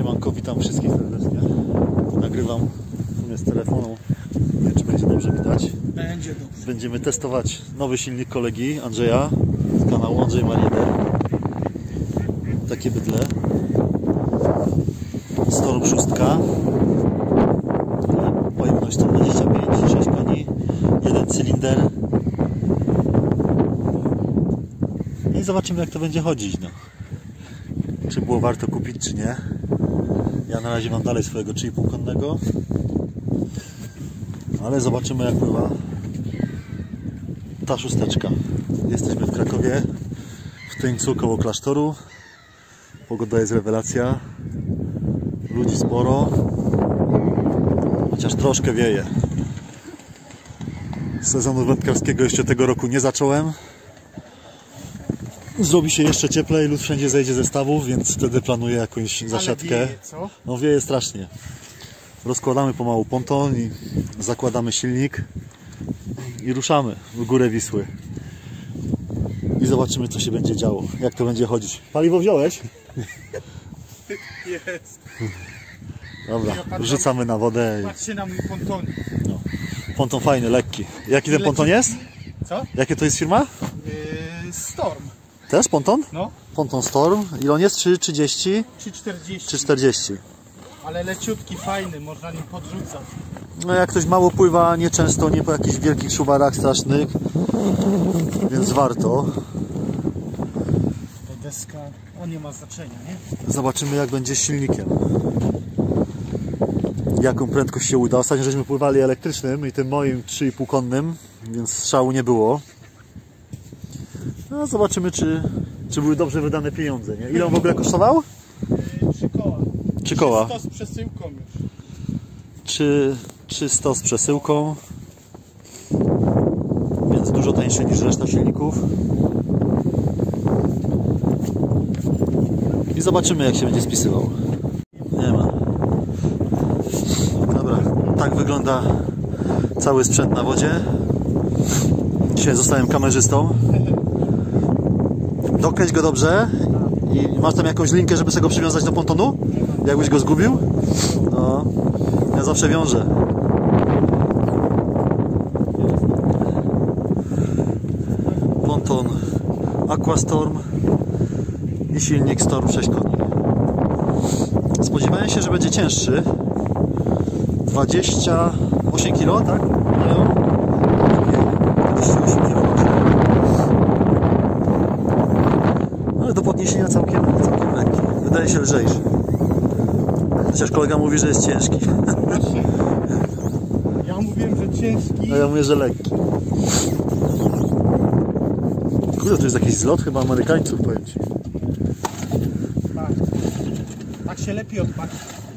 Siemanko, witam wszystkich serdecznie. Nagrywam z telefonu. Nie wiem, czy będzie dobrze widać. Będzie dobrze. Będziemy testować nowy silnik kolegi Andrzeja z kanału Andrzej Marieder. Takie bydle. Storm 6. Pojemność 125, 6 koni, jeden cylinder. No i zobaczymy, jak to będzie chodzić. No. Czy było warto kupić, czy nie. Ja na razie mam dalej swojego 3,5 konnego, ale zobaczymy, jak pływa ta szósteczka. Jesteśmy w Krakowie, w Tyńcu, koło klasztoru. Pogoda jest rewelacja, ludzi sporo, chociaż troszkę wieje. Sezonu wędkarskiego jeszcze tego roku nie zacząłem. Zrobi się jeszcze cieplej, lód wszędzie zejdzie ze stawów, więc wtedy planuję jakąś zasiadkę. Wieje, co? No wieje strasznie. Rozkładamy pomału ponton i zakładamy silnik i ruszamy w górę Wisły. I zobaczymy, co się będzie działo, jak to będzie chodzić. Paliwo wziąłeś? Jest. Dobra, rzucamy na wodę. Patrzcie na mój ponton. No. Ponton fajny, lekki. Jaki ten ponton jest? Co? Jakie to jest firma? Storm. Też ponton? No. Ponton Storm. Ile on jest? 3,30? 3,40. 3,40. Ale leciutki, fajny, można nim podrzucać. No jak ktoś mało pływa, nieczęsto, nie po jakichś wielkich szuwarach strasznych, więc warto. Ta deska, o, nie ma znaczenia, nie? Zobaczymy, jak będzie z silnikiem. Jaką prędkość się uda. Ostatnio żeśmy pływali elektrycznym i tym moim 3,5 konnym, więc szału nie było. No, zobaczymy, czy były dobrze wydane pieniądze. Nie? Ile on w ogóle kosztował? 3 koła. 3 koła. 300 z przesyłką już. 300 z przesyłką, więc dużo tańszy niż reszta silników. I zobaczymy, jak się będzie spisywał. Nie ma. Dobra, tak wygląda cały sprzęt na wodzie. Dzisiaj zostałem kamerzystą. Dokręć go dobrze. I masz tam jakąś linkę, żeby sobie go przywiązać do pontonu? Jakbyś go zgubił? No, ja zawsze wiążę. Ponton Aquastorm i silnik Storm 6 koni. Spodziewałem się, że będzie cięższy. 28 kg, tak? Nie, 28 kg. Ale do podniesienia całkiem lekki. Wydaje się lżejszy. Chociaż kolega mówi, że jest ciężki. Właśnie. Ja mówiłem, że ciężki. A ja mówię, że lekki. Kurde, to jest jakiś zlot chyba Amerykańców, powiem ci. Tak. Tak się lepiej odpali.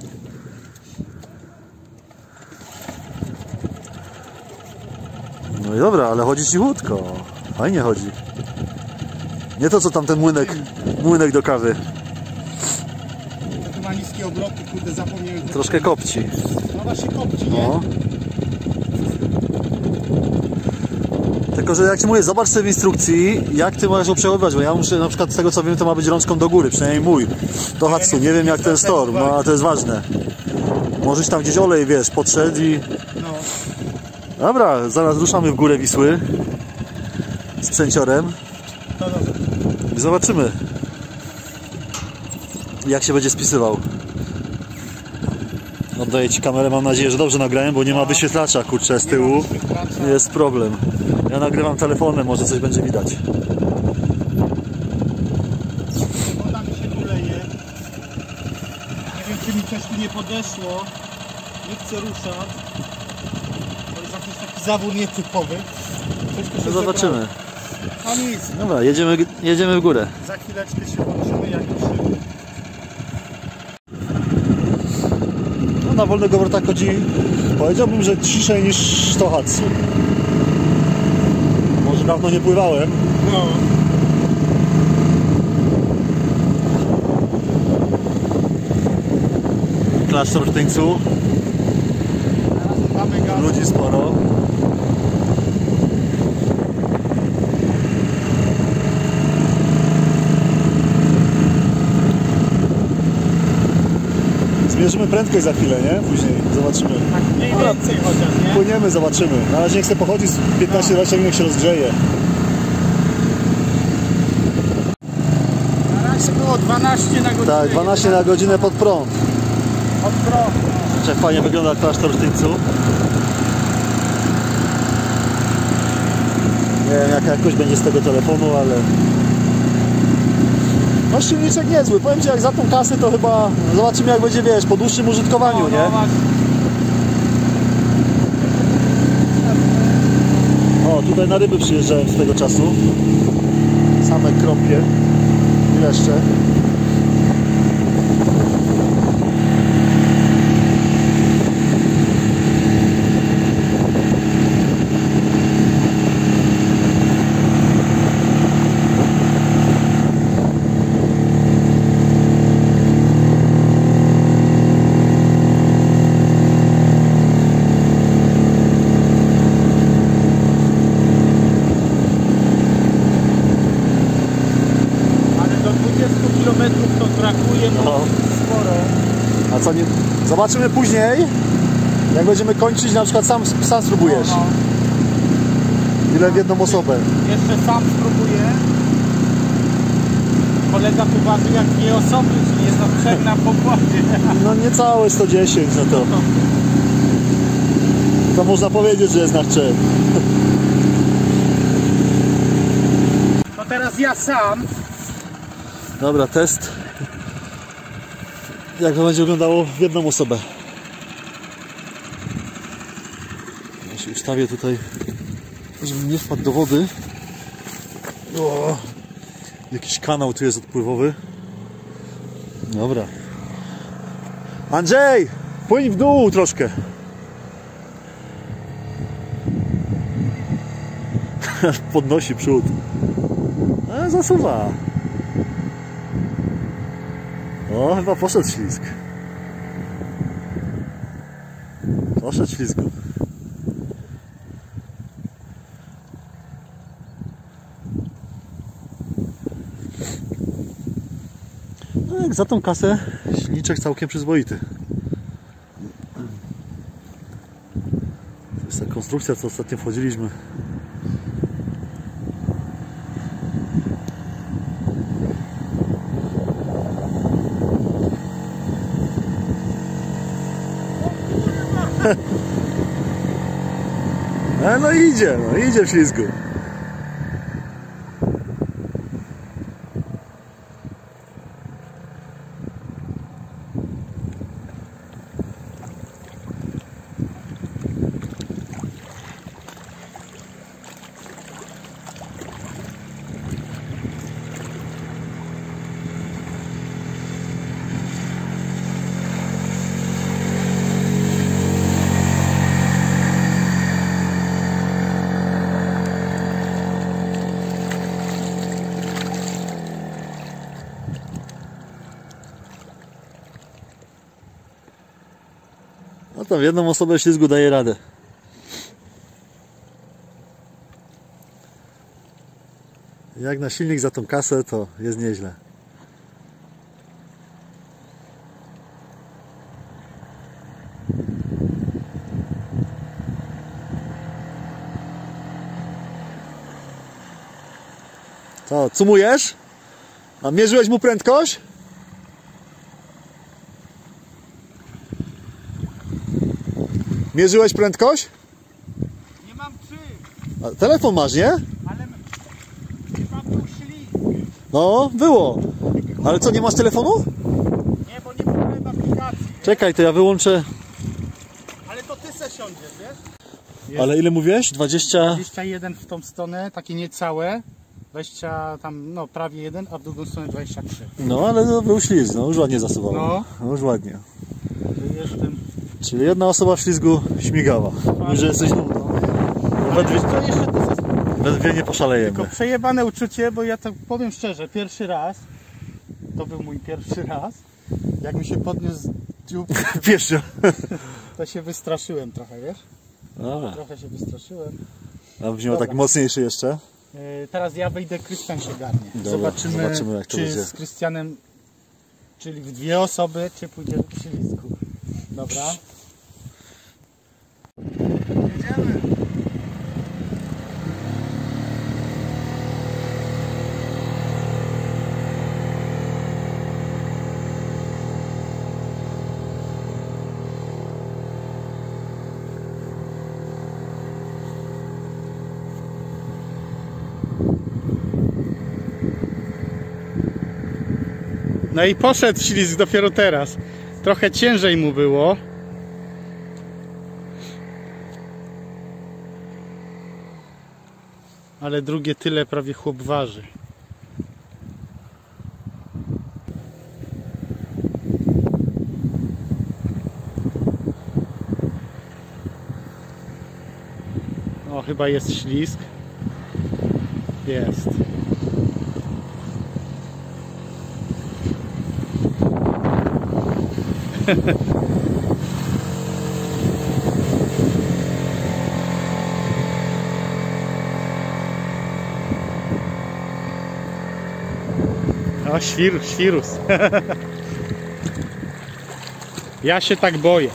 No i dobra, ale chodzi cichutko. Fajnie chodzi. Nie to, co tam ten młynek do kawy. To ma niskie obroty, kurde, zapomniałem. Troszkę kopci. No właśnie kopci, nie? No. Tylko, że jak ci mówię, zobacz sobie w instrukcji, jak ty możesz go przechowywać, bo ja muszę, na przykład z tego co wiem, to ma być rączką do góry, przynajmniej mój. To Hatsu, nie wiem jak ten Storm, no ale to jest ważne. Możesz tam gdzieś olej, wiesz, podszedł i... No. Dobra, zaraz ruszamy w górę Wisły z sprzęciorem To dobrze. i zobaczymy, jak się będzie spisywał. Oddaję ci kamerę, mam nadzieję, że dobrze nagrałem, bo nie ma wyświetlacza, kurczę, z tyłu. Jest problem. Ja nagrywam telefonem, może coś będzie widać. Woda mi się tu leje. Nie wiem, czy mi coś tu nie podeszło. Nie chcę ruszać. To jest jakiś taki zawór nietypowy. Coś tu się No zobaczymy. zebrało. A nic. Dobra, jedziemy w górę. Za chwileczkę się włączymy, jak ruszymy. No, na wolnego wrota chodzi, powiedziałbym, że ciszej niż to Hatsu. Może dawno nie pływałem. No. Klasztor w Tyńcu. Teraz mamy gaz. Ludzi sporo. Zmierzymy prędkość za chwilę, nie? Później zobaczymy. Tak mniej więcej chociaż, nie? Płyniemy, zobaczymy. Na razie nie chcę pochodzić, 15-20 minut się rozgrzeje. Na razie było 12 na godzinę. Tak, 12 na godzinę pod prąd. Od prąd. Jak fajnie wygląda klasztor w Tyńcu. Nie wiem jaka jakość będzie z tego telefonu, ale... No silniczek niezły. Powiem Ci, jak za tą kasę to chyba... Zobaczymy jak będzie, wiesz, po dłuższym użytkowaniu, nie? O, tutaj na ryby przyjeżdżałem z tego czasu. Same krąpie i leszcze. To brakuje mu sporo. A co nie... Zobaczymy później, jak będziemy kończyć, na przykład sam spróbujesz. Ile w jedną osobę? Jeszcze sam spróbuję. Kolega tu waży jak 2 osoby, czyli jest na 3 na pokładzie. No niecałe 110, no to... To można powiedzieć, że jest na 3. No teraz ja sam. Dobra, test. Jak to będzie wyglądało w jedną osobę. Ja się ustawię tutaj, żebym nie wpadł do wody. O, jakiś kanał tu jest odpływowy. Dobra. Andrzej! Płyń w dół troszkę. Podnosi przód. A, zasuwa. O, chyba poszedł ślizg. Poszedł ślizgu. No jak za tą kasę silniczek całkiem przyzwoity. To jest ta konstrukcja, co ostatnio wchodziliśmy. No idzie w ślizgu. No to w jedną osobę ślizgu daje radę. Jak na silnik za tą kasę, to jest nieźle. To cumujesz? A mierzyłeś mu prędkość? Mierzyłeś prędkość? Nie mam czym. A telefon masz, nie? Ale chyba był ślizg. No, było. Ale co, nie masz telefonu? Nie, bo nie byłem aplikacji. Czekaj, to ja wyłączę. Ale to ty se siądziesz, wiesz? Ale ile mówiłeś? 20? 21 w tą stronę, takie niecałe. 20 tam, no prawie 1, a w drugą stronę 23. No, ale to był ślizg, no już ładnie zasuwało. No. Już ładnie. Jestem... Czyli jedna osoba w ślizgu śmigała. Mówi, że jesteś... Ale co jeszcze to jest? We dwie nie poszalejemy. Tylko przejebane uczucie, bo ja tak powiem szczerze, pierwszy raz, to był mój pierwszy raz, jak mi się podniósł dziób, Pierwszy. to się wystraszyłem trochę, wiesz? Dobra. Trochę się wystraszyłem. A brzmiał tak mocniejszy jeszcze. Teraz ja wyjdę, Krystian się garnie. Dobra, zobaczymy jak to czy będzie. z Krystianem, czyli w 2 osoby, czy pójdzie w ślizgu. Dobra. Jedziemy. No i poszedł ślizg dopiero teraz. Trochę ciężej mu było. Ale drugie tyle prawie chłop waży. O, chyba jest ślizg. Jest. O, świrus. Ja się tak boję.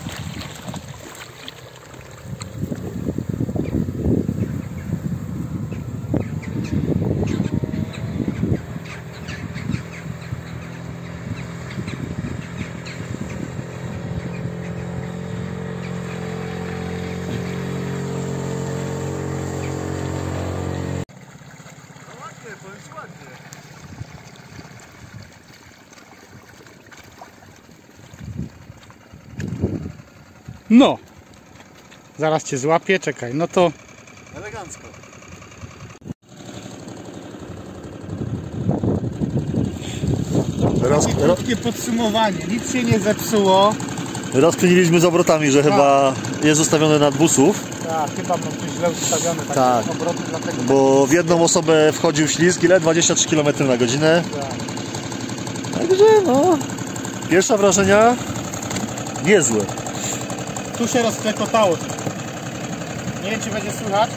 No, zaraz cię złapię, czekaj, no to Elegancko. krótkie podsumowanie, nic się nie zepsuło. Rozkminiliśmy z obrotami, że chyba jest ustawione na busów. Tak, chyba mam coś źle ustawione, Tak. obroty, dlatego... Bo w jedną osobę wchodził ślizg, ile? 23 km na godzinę. Tak. Także no, pierwsze wrażenia niezłe. Tu się rozklekotało. Nie wiem, czy będzie słychać,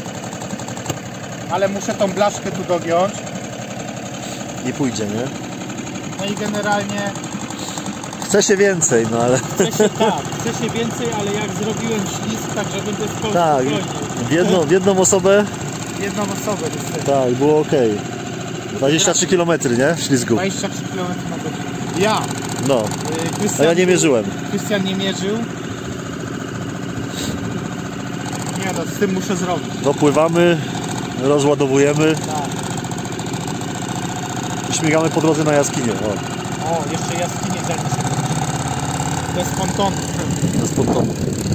ale muszę tą blaszkę tu dogiąć. I pójdzie, nie? No i generalnie Chce się więcej, no ale... chce się więcej, ale jak zrobiłem ślizg, tak żeby to jest Tak, w jedną osobę, jedną osobę niestety. tak, było ok. 23 km, nie? Ślizgu. 23 km na godzinę. Ja! No, a Krystian, ja nie mierzyłem. Krystian nie mierzył. Nie no, z tym muszę zrobić. Dopływamy, rozładowujemy, Tak. śmigamy po drodze na jaskinię. O, jeszcze jaskinie zaliczę. To jest ponton. To jest ponton.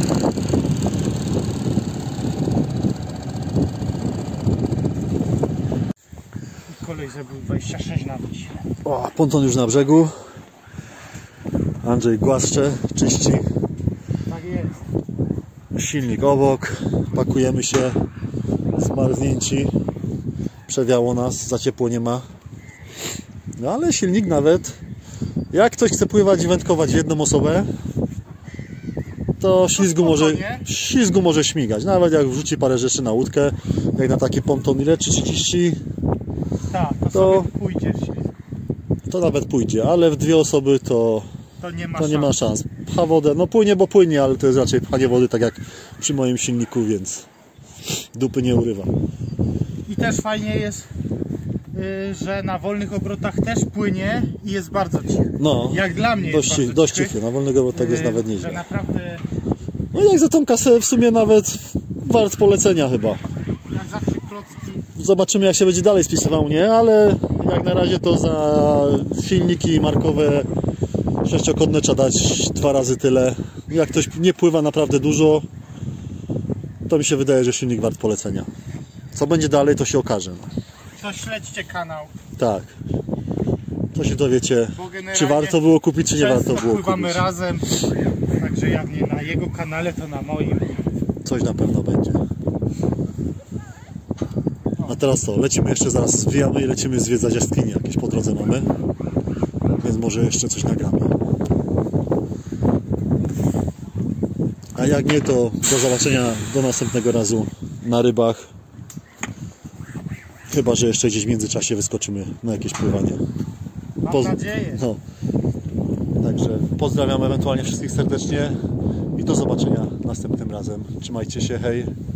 Kolej zrobił 26 na godzinę. O, ponton już na brzegu. Andrzej głaszcze, czyści. Tak jest. Silnik obok. Pakujemy się. Zmarznięci. Przewiało nas, za ciepło nie ma. No ale silnik nawet. Jak ktoś chce pływać i wędkować w jedną osobę, to ślizgu może śmigać. Nawet jak wrzuci parę rzeczy na łódkę, jak na taki ponton, ile? 30? Tak, to sobie pójdzie ślizg. To nawet pójdzie, ale w dwie osoby to nie ma szans. Pcha wodę, no płynie, bo płynie, ale to jest raczej pchanie wody, tak jak przy moim silniku, więc dupy nie urywa. I też fajnie jest, że na wolnych obrotach też płynie i jest bardzo cichy. No, Jak dla mnie dość jest bardzo cichy. Na wolnego obrotach jest nawet Że nieźle. naprawdę, No jak za tą kasę w sumie nawet wart polecenia chyba. jak zawsze klocki. Zobaczymy, jak się będzie dalej spisywał, nie? Ale jak na razie to za silniki markowe sześciokodne trzeba dać 2 razy tyle. Jak ktoś nie pływa naprawdę dużo, to mi się wydaje, że silnik wart polecenia. Co będzie dalej, to się okaże. To śledźcie kanał. Tak. To się dowiecie, Bo generalnie czy warto było kupić, czy nie warto często było pływamy kupić. razem, także jak nie na jego kanale, to na moim. Coś na pewno będzie. A teraz co? Lecimy jeszcze, zaraz zwijamy i lecimy zwiedzać jaskinie. Jakieś po drodze mamy. Więc może jeszcze coś nagramy. A jak nie, to do zobaczenia do następnego razu na rybach. Chyba że jeszcze gdzieś w międzyczasie wyskoczymy na jakieś pływanie. Mam nadzieję. No. Także Także pozdrawiam ewentualnie wszystkich serdecznie i do zobaczenia następnym razem. Trzymajcie się, hej!